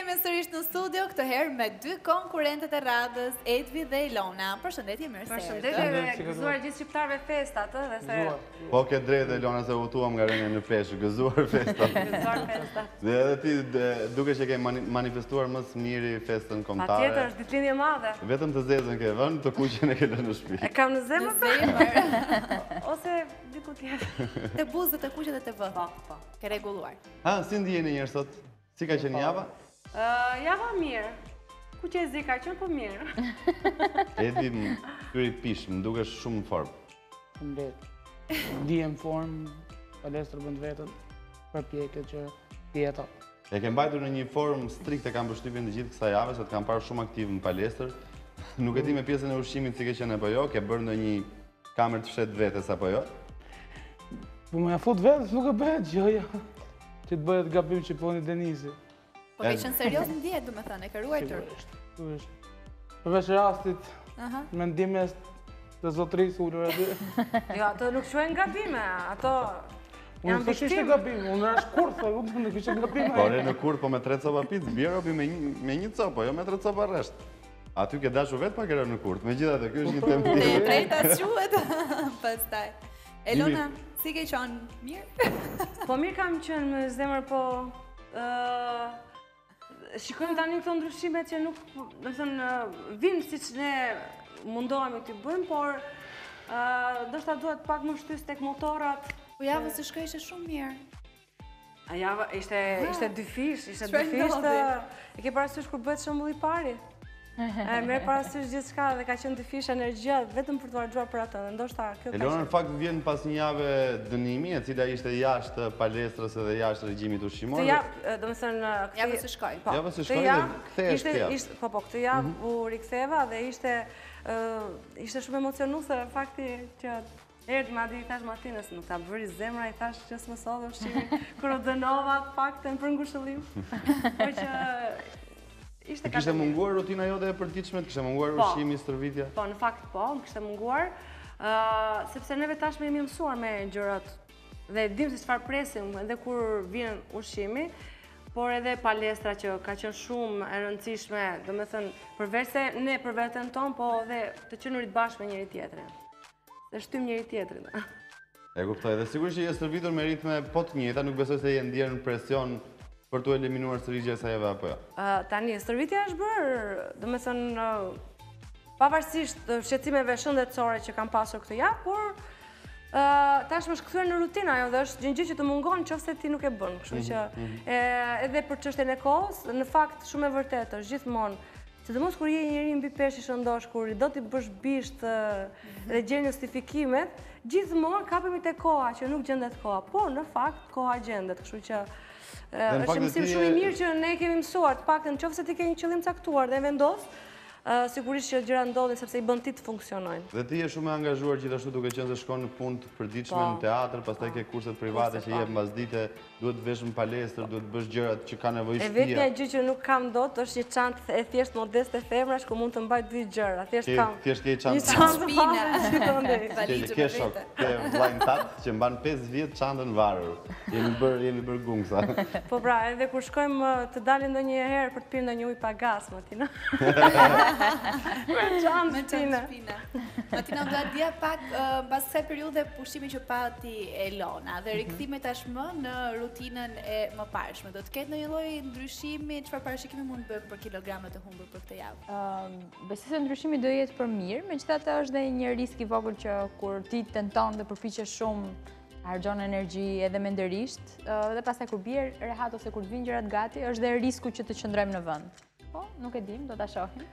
Jemi sërish në studio, këtë herë me dy konkurrentët e radhës, Edvi dhe Ilona. Përshëndetje, mirë se erdhët. Përshëndetje, gëzuar gjithë shqiptarëve festat, dhe se... Po ke drejtë, Ilona, se votuam nga rënja në peshë, gëzuar festat. Gëzuar festat. Dhe edhe ti duke që ke manifestuar më së miri festën kombëtare. Patjetër, është ditëlindje madhe. Vetëm të zezën ke vënë, të kuqen e ke lënë në shtëpi. E kam në zemër. Ose diku tjetër. Të buzët, të kuqet dhe të vë. Po. Ke reguluar. Ha, si ndjeni njërë sot? Si ka qenë java? Java mirë. Ku që e zi ka qenë, po mirë. Edvi më pyri pish, më duke shumë në formë. Mbet. Dijem formë, palestër bënd vetën, përpjekë që pjeta. E ke mbajtur në një formë strikte, kam përshtypjen të gjithë kësa jave, se të kam parë shumë aktiv në palestër. Nuk e di me pjesën e ushqimit si ke qenë apo jo, ke bërë në një kamer të fshet vetes apo jo? Po me fut vetës nuk e bëhet gjëja. Që të bëhet gabim që poni Denisi. Po ke qenë serios në djetë, du me thënë, e ke ruajtur. Sigurisht. Përveç rastit, mendimes të zotrisë ullur e dy. Jo, ato nuk quhen gabime, ato Unë të ishte gabim, unë është kurth, unë nuk ishte gabime. Po, re në kurth, po me 3 copa pizë, bjerë opi me një copa, jo me 3 copa rresht. Aty ke dashu vetë pa kërë në kurth, me gjitha të kjo është një temë Të treta quhet, pastaj. Elona, si ke qenë mirë? Po mirë kam qenë me zemër, po... Shikojmë tani këto ndryshime që nuk, do të thënë, vinë si që ne mundohemi t'i bëjmë, por ndoshta duhet pak më shtys tek motorat. Po javë se shkoj ishe shumë mirë. A java ishte dy fish, e ke parasysh kur bëhet shembulli i pari. E merr parasysh gjithçka dhe ka qenë dy fish energjia vetëm për të vazhduar për atë. Ndoshta kjo ka. Elona në fakt vjen pas një jave dënimi, e cila ishte jashtë palestrës edhe jashtë regjimit ushqimor. Këtë javë, domethënë, javë se shkoj. Javë se shkoj dhe kthehesh këtë javë. Po, këtë javë u riktheva dhe ishte shumë emocionuese fakti që erdhi madje i thash Martinës, nuk ta bëri zemra, i thash që s'më solli ushqimi, kur u dënova faktin për ngushëllim. Po që kishte munguar rutina jote e përditshme, kishte munguar ushqimi, stërvitja? Po, në fakt po, më kishte munguar, sepse neve tashme jemi mësuar me gjërat dhe dim se çfarë presim edhe kur vjen ushqimi, por edhe palestra që ka qenë shumë e rëndësishme, domethënë përveç se ne për veten tonë, po edhe të qenurit bashkë me njëri tjetrin. Dhe shtym njëri tjetrin. E kuptoj, dhe sigurisht që je stërvitur me ritme po të njëjta, nuk besoj se je ndjerë në presion për të eliminuar stërvitja e sajeve apo jo? Tani, stërvitja është bërë, domethënë, pavarësisht shqetësimeve shëndetësore që kam pasur këtë javë, por tashmë është kthyer në rutinë ajo dhe është një gjë që të mungon nëse ti nuk e bën. Kështu që edhe për çështjen e kohës, në fakt shumë e vërtetë është gjithmonë, sidomos kur je njëri mbi peshë i shëndosh, kur do t'i bësh bisht dhe gjen justifikimet, gjithmonë kapemi te koha që nuk gjendet koha, por në fakt koha gjendet, kështu që është mësim shumë i mirë që ne kemi mësuar, të paktën nëse ti ke një qëllim caktuar dhe vendos, sigurisht që gjëra ndodhin sepse i bën ti të funksionojnë. Dhe ti je shumë e angazhuar gjithashtu duke qenë se shkon në punë të përditshme në teatr, pastaj ke kurset private që jep mbasdite, duhet të vesh në palestër, duhet të bësh gjërat që ka nevojë shtëpia. E vetmja gjë që nuk kam dot është një çantë e thjesht modeste femrash ku mund të mbaj dy gjëra. Thjesht ke çantë. Një çantë shpine. Ke shok, ke vllajin tat që mban 5 vjet çantën varur. Jemi bër gungsa. Po pra, edhe kur shkojmë të dalim ndonjëherë për të pirë ndonjë ujë pa gaz, Martina. Me çantë shpine. Martina, do t'dia pak pas kësaj periudhe pushimi që pati Elona dhe rikthimi tashmë në rutinën e mëparshme. Do të ketë ndonjë lloj ndryshimi, çfarë parashikimi mund të bëjmë për kilogramet e humbur për këtë javë? Besoj se ndryshimi do jetë për mirë, megjithatë është edhe një risk i vogël që kur ti tenton dhe përpiqesh shumë, harxhon energji edhe mendërisht, dhe pastaj kur bie rehat ose kur të vinë gjërat gati, është dhe risku që të qëndrojmë në vend. Po, nuk e dim, do ta shohim.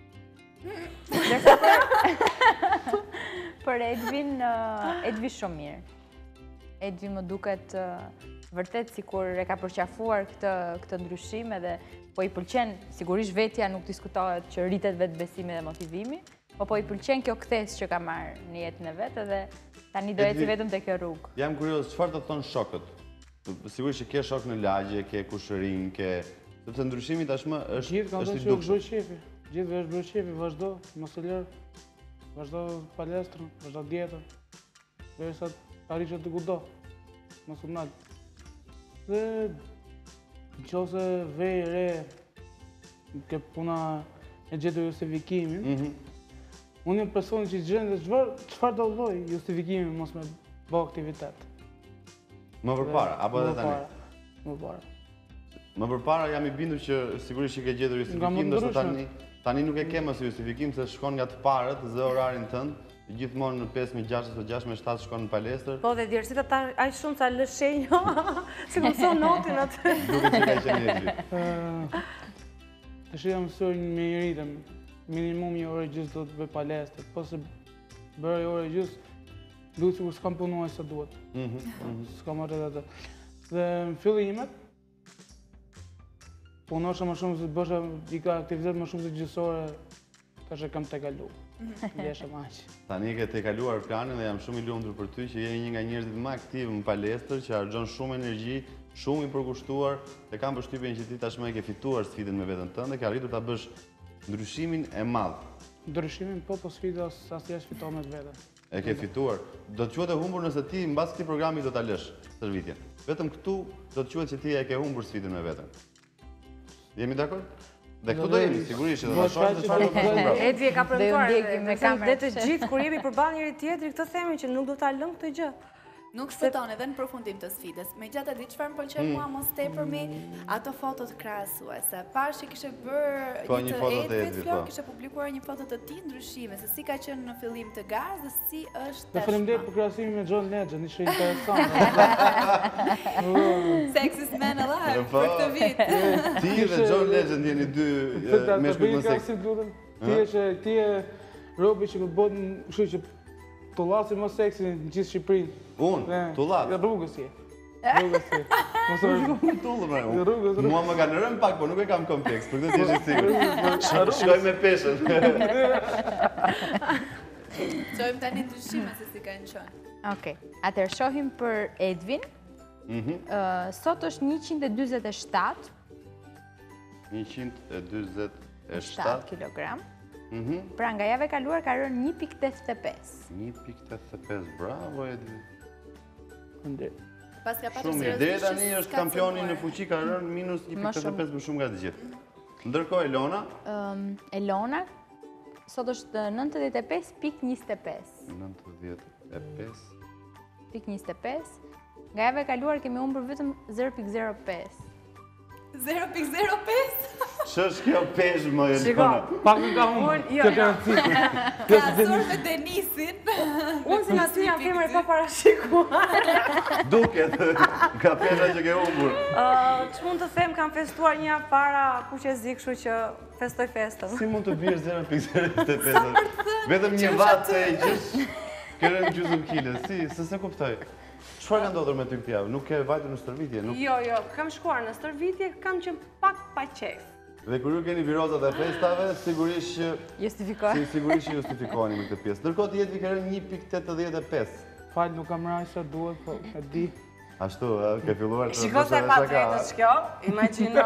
Për Edvin shumë mirë. Edvin më duket vërtet sikur e ka përqafuar këtë ndryshim edhe po i pëlqen, sigurisht vetja nuk diskutohet që rritet vetbesimi dhe motivimi, po i pëlqen kjo kthesë që ka marrë në jetën e vet edhe tani do eci vetëm te kjo rrugë. Jam kurioz, çfarë do thonë shokët? Sigurisht që ke shok në lagje, ke kushërin, sepse ndryshimi tashmë është gjithë kanë thënë që është bërë qefi. Gjithë është bërë qefi, vazhdo, mos e lër. Vazhdo palestrën, vazhdo dietën. Derisa të arrish aty ku do. Mos u nal. Dhe nëse vej re ke puna e gjetur justifikimin. Unë jam personi që gjen dhe çfarë do lloj justifikimi mos me bë aktivitet. Më përpara, apo edhe tani? Më përpara. Më përpara jam i bindur që sigurisht që ke gjetur justifikim, ndërsa tani nuk e ke më si justifikim se shkon nga të parët, zë orarin tënd, gjithmonë në 5:06 ose 6:07 shkon në palestër. Po dhe djersita ta aq shumë sa lë shenjo, si më thon notin atë. Duke që ka qenë Edvi. Të shi jam mësuar me njëritëm, minimum një orë gjysë do të bëj palestër, po se bërë orë gjysë, duhet sikur s'kam punuar sa duhet. S'kam arret atë. Dhe në fillimet, punosha më shumë se bësha i ka aktivitet më shumë se gjysore, tash e kam te kalu. Ndjesha maq. Tani ke te kaluar planin dhe jam shumë i lumtur për ty që je një nga njerëzit më aktiv në palestër, që harxhon shumë energji, shumë i përkushtuar, dhe kam përshtypjen që ti tashmë e ke fituar sfidën me veten tënde, ke arritur ta bësh ndryshimin e madh. Ndryshimin po sfida asnjëherë s'fiton me veten. E ke fituar. Do të quhet e humbur nëse ti mbas këtij programi do ta lësh stërvitjen. Vetëm këtu do të quhet që ti e ke humbur sfidën me veten. Jemi dakord? Dhe këtu do jemi sigurisht edhe ta shohim se çfarë do të bëjmë. Edvi e ka premtuar. ndjekim me kamerë. Dhe të gjithë kur jemi përballë njëri tjetrit, këtë themi që nuk do ta lëm këtë gjë. Nuk shpëton edhe në përfundim të sfidës. Megjithatë di çfarë më pëlqen mua mos tepërmi ato fotot krahasuese. Pash që kishte bërë një foto të Edvit, po. Kishte publikuar një foto të tij ndryshime se si ka qenë në fillim të garës dhe si është Dhe faleminderit për krahasimin me John Legend, ishte interesant. Sexiest man alive Po. për këtë vit. Ti dhe John Legend jeni dy meshkujt më seksi. Ti e robi që më bën, kështu që tullasi më seksi në gjithë Shqipërinë. Unë, tullat. Rrugës je. Rrugës je. Mos e vazhdo. Tullë më Rrugës. Mua më kanë rënë pak, po nuk e kam kompleks, për këtë ti je i sigurt. Shkoj me peshën. Çojmë tani ndryshime se si kanë qenë. Okej, atëherë shohim për Edvin. Sot është 147 147 kg. Pra nga java e kaluar ka rënë 1.85. 1.85, bravo Edvi. Pas ka patur Shumë mirë, deri tani është kampioni në fuqi, ka rënë minus 1.85 më shumë nga të gjithë. Ndërkohë Elona, Elona sot është 95.25. 95.25. Nga java e kaluar kemi humbur vetëm 0.05. 0.05? Ç'është kjo peshë më Shiko, Elona? Pak nga unë, kjo garanci. Ka asur me Denisin. unë si nga ty jam femër e pa parashikuar. Duket nga pesha që ke humbur. Ç'mund të them, kam festuar një javë para kuqezi, kështu që festoj festën. Si mund të biesh 0.05? Vetëm një vatë se e gjysh, ke rënë gjysmë kile. Si, se kuptoj. Çfarë ka ndodhur me ty këtë javë? Nuk ke vajtur në stërvitje? Jo, kam shkuar në stërvitje, kam qenë pak pa qef. Dhe kur ju keni virozat e festave, sigurisht që Justifikohet. justifikoheni me këtë pjesë. Ndërkohë ti Edvi ke rënë 1.85. Fal, nuk kam rajë sa duhet, po e di. Ashtu, ke filluar të Shiko se pa drejtës kjo, imagjino.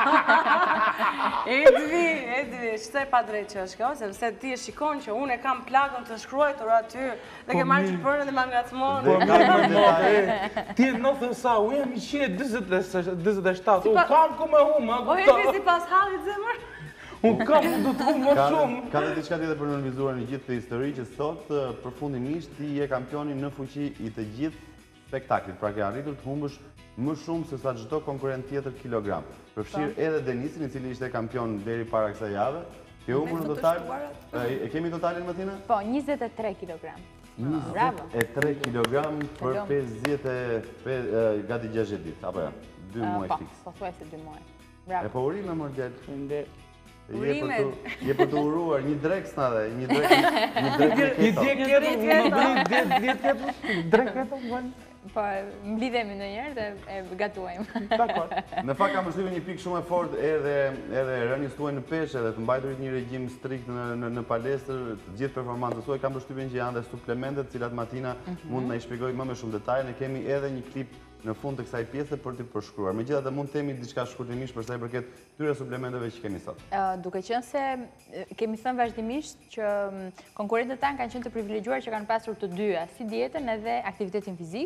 Edvi, ç'të e pa drejtë që është kjo, sepse ti e shikon që unë e kam plagën të shkruar aty dhe ke marrë çfarë dhe ma ngacmon. Ti e nofën sa, unë jam 147, unë kam ku me humë, Po Edvi si pas hallit zemër? unë kam du të humë më shumë. Ka dhe diçka tjetër për nënvizuar në gjithë të histori që sot përfundimisht ti je kampioni në fuqi i të gjithë spektaklit, pra ke arritur të humbësh më shumë se sa çdo konkurrent tjetër kilogram. Përfshirë edhe Denisin, i cili ishte kampion deri para kësaj jave. Ke humbur në total, e kemi totalin Matina? Po, 23 kg. Bravo. 23 kg për 55 gati 60 ditë, apo ja, 2 muaj fiks. Po, thuaj se 2 muaj. E Bravo. po urime më djallë. Urimet. Je për të uruar, një drek s'na dhe, një drek Një djek tjetër, drek tjetër, Po, mblidhemi ndonjëherë dhe e gatuajmë. dakor. Në fakt kam përshtypjen një pikë shumë e fortë edhe rënies tuaj në peshë dhe të mbajturit një regjim strikt në palestër, të gjithë performancët tuaj, kam përshtypjen që janë dhe suplementet, cilat Matina mund na i shpjegoj më me shumë detaj. Ne kemi edhe një klip në fund të kësaj pjese për t'i përshkruar. Megjithatë mund të themi diçka shkurtimisht për sa i përket këtyre suplementeve që kemi sot. Duke qenë se kemi thënë vazhdimisht që konkurrentët tanë kanë qenë të privilegjuar që kanë pasur të dyja, si dietën edhe aktivitetin fizik,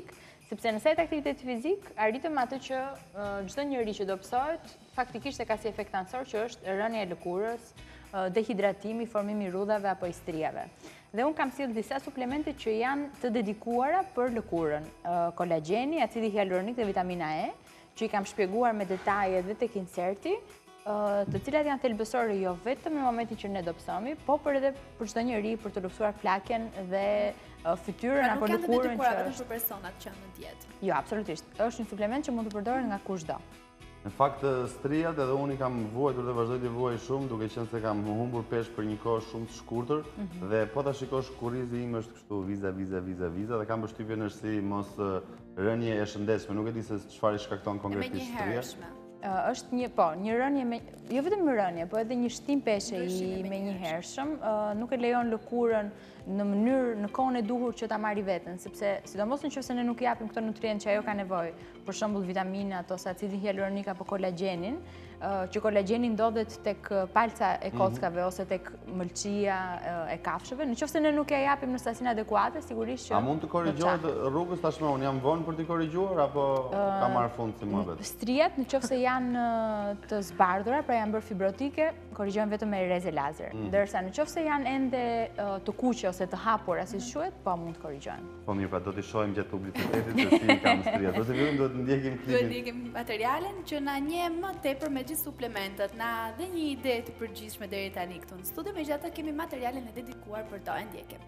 Sepse në sajt aktiviteti fizik, arritëm atë që çdo njeri që do psohet, faktikisht e ka si efekt ansor që është rënja e lëkurës, dehidratimi, formimi i rrudhave apo i strijave. Dhe unë kam sjellë disa suplemente që janë të dedikuara për lëkurën. Kolagjeni, acidi hyaluronik dhe vitamina E, që i kam shpjeguar me detaje dhe tek inserti, të cilat janë thelbësore jo vetëm në momentin që ne do psohemi, po edhe për çdo njeri për të luftuar flakjen dhe fytyrën apo lëkurën që nuk janë të dedikuara vetëm për personat që janë në dietë. Jo, absolutisht. Është një suplement që mund të përdoret nga kushdo. Në fakt, strijat edhe unë i kam vuajtur dhe vazhdoj të vuaj shumë, duke qenë se kam humbur peshë për një kohë shumë të shkurtër, dhe po ta shikosh kurrizi im është kështu viza dhe kam përshtypjen është si mos rënje e shëndetshme, nuk e di se çfarë i shkakton konkretisht stria. Është një rënje, jo vetëm një rënje, po edhe një shtim peshe i menjëhershëm, nuk e lejon lëkurën në kohën e duhur që ta marri veten, sepse sidomos nëse ne nuk i japim këto nutrient që ajo ka nevojë, për shembull vitaminat ose acidin hyaluronik apo kolagjenin, që kolagjeni ndodhet tek palca e kockave ose tek mëlçia e kafshëve. Nëse ne nuk ja japim në sasinë adekuate, sigurisht që a mund të korrigjohet rrugës tashmë? Unë jam vonë për të korrigjuar apo ka marrë fund si mua vetë? Strijat nëse janë të zbardhura, pra janë bërë fibrotike, korrigjohen vetëm me rrezë lazer. Ndërsa nëse janë ende të kuqe ose të hapura, siç quhet, po mund të korrigjohen. Po mirë, pra do t'i shohim gjatë publicitetit se si kam strijat. Ose vetëm duhet të ndjekim klipin. Duhet ndjekim materialin që na njeh më tepër me gjithë suplementet, na dhe një ide të përgjithshme deri tani këtu në studio, megjithatë kemi materialin e dedikuar për to, e ndjekim.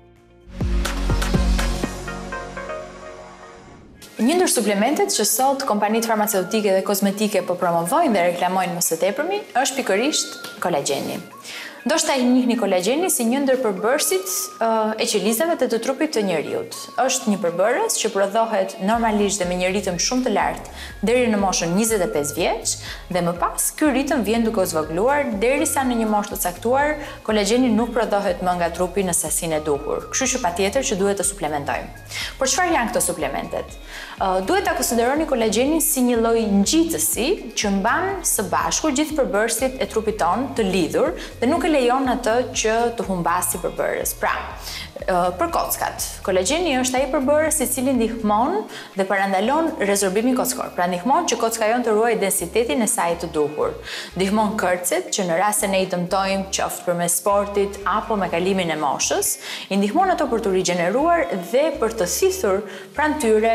Një ndër suplementet që sot kompanitë farmaceutike dhe kozmetike po promovojnë dhe reklamojnë më së tepërmi është pikërisht kolagjeni. Ndoshta i njihni kolagjeni si një ndër përbërësit e qelizave të trupit të njeriut. Është një përbërës që prodhohet normalisht dhe me një ritëm shumë të lartë deri në moshën 25 vjeç dhe më pas ky ritëm vjen duke u zvogëluar derisa në një moshë të caktuar kolagjeni nuk prodhohet më nga trupi në sasinë e duhur. Kështu që patjetër që duhet të suplementojmë. Por çfarë janë këto suplementet? Duhet ta konsideroni kolagjenin si një lloj ngjitësi që mban së bashku gjithë përbërësit e trupit tonë të lidhur dhe nuk e lejon atë që të humbasi përbërës. Pra, për kockat, kolagjeni është ai përbërës i cili ndihmon dhe parandalon rezorbimin kockor. Pra ndihmon që kocka jonë të ruajë densitetin e saj të duhur. Ndihmon kërcet që në rast se ne i dëmtojmë qoftë përmes sportit apo me kalimin e moshës, i ndihmon ato për të rigjeneruar dhe për të thithur pranë tyre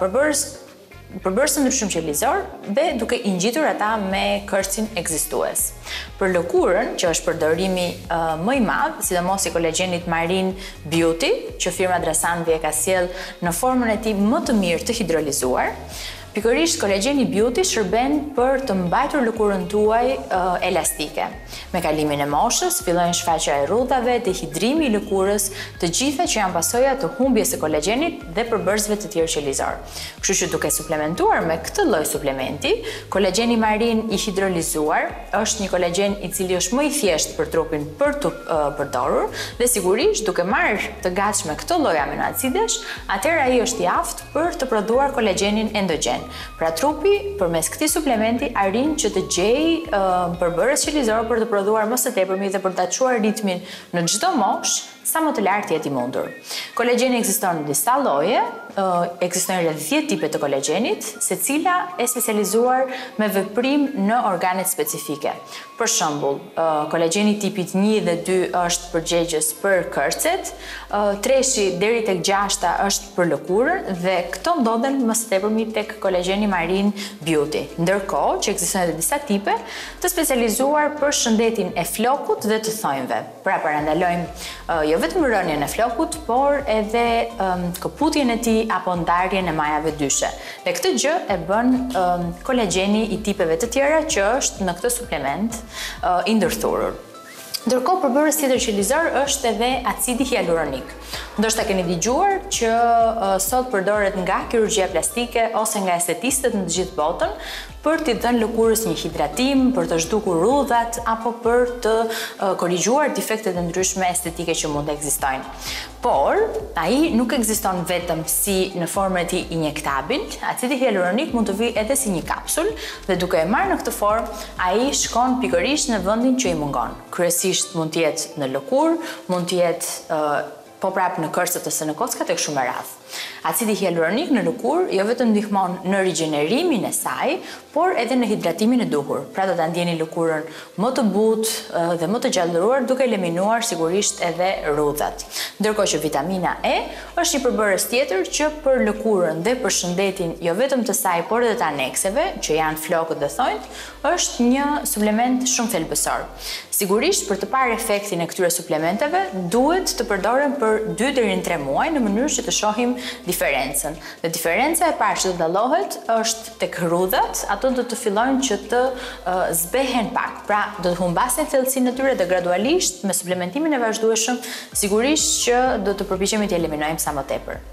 përbërës të ndryshëm qelizor dhe duke i ngjitur ata me kërcin ekzistues. Për lëkurën, që është përdorimi më i madh, sidomos i kolagjenit Marine Beauty, që firma Drasanvi e ka sjell në formën e tij më të mirë të hidrolizuar, pikërisht kolagjeni Beauty shërben për të mbajtur lëkurën tuaj elastike. Me kalimin e moshës, fillojnë shfaqja e rrudhave, dehidrimi i lëkurës, të gjitha që janë pasoja të humbjes së kolagjenit dhe përbërësve të tjerë qelizor. Kështu që duke suplementuar me këtë lloj suplementi, kolagjeni Marine i hidrolizuar është një kolagjen i cili është më i thjeshtë për trupin për të përdorur dhe sigurisht duke marrë të gatshme këtë lloj aminoacidesh, atëherë ai është i aftë për të prodhuar kolagjenin endogen. Pra trupi, përmes këtij suplementi, arrin që të gjejë përbërës qelizor për të prodhuar më së tepërmi dhe për ta çuar ritmin në çdo moshë sa më të lartë jetë i mundur. Kolagjeni ekziston në disa lloje, ekzistojnë rreth 10 tipe të kolagjenit, secila e specializuar me veprim në organet specifike. Për shembull, kolagjeni tipit 1 dhe 2 është përgjegjës për kërcet, 3-shi deri tek 6-ta është për lëkurën dhe këto ndodhen më së tepërmi tek kolagjeni Marine Beauty. Ndërkohë që ekzistojnë edhe disa tipe të specializuar për shëndetin e flokut dhe të thonjve. Pra parandalojmë jo vetëm rënjen e flokut, por edhe këputjen e tij apo ndarjen e majave dyshe. Dhe këtë gjë e bën kolagjeni i tipeve të tjera që është në këtë suplement i ndërthurur. Ndërkohë përbërës tjetër qelizor është edhe acidi hyaluronik. Ndoshta keni dëgjuar që sot përdoret nga kirurgjia plastike ose nga estetistët në të gjithë botën për t'i dhënë lëkurës një hidratim, për të zhdukur rrudhat apo për të korrigjuar defektet e ndryshme estetike që mund të ekzistojnë. Por, ai nuk ekziston vetëm si në formën e tij injektabil, acidi hyaluronik mund të vijë edhe si një kapsul dhe duke e marrë në këtë formë, ai shkon pikërisht në vendin që i mungon. Kryesisht mund të jetë në lëkurë, mund të jetë po prapë në kërcët ose në kockat e kështu me radhë. Acidi hyaluronik në lëkurë jo vetëm ndihmon në rigjenerimin e saj, por edhe në hidratimin e duhur. Pra do ta ndjeni lëkurën më të butë dhe më të gjallëruar duke eliminuar sigurisht edhe rrudhat. Ndërkohë që vitamina E është një përbërës tjetër që për lëkurën dhe për shëndetin jo vetëm të saj, por edhe të anekseve, që janë flokët dhe thonjt, është një suplement shumë thelbësor. Sigurisht për të parë efektin e këtyre suplementeve duhet të përdoren për 2 deri në 3 muaj në mënyrë që të shohim diferencën. Dhe diferenca e parë që do dallohet është tek rrudhat, ato do të fillojnë që të zbehen pak. Pra do të humbasin thellësinë e tyre dhe gradualisht me suplementimin e vazhdueshëm sigurisht që do të përpiqemi të eliminojmë sa më tepër.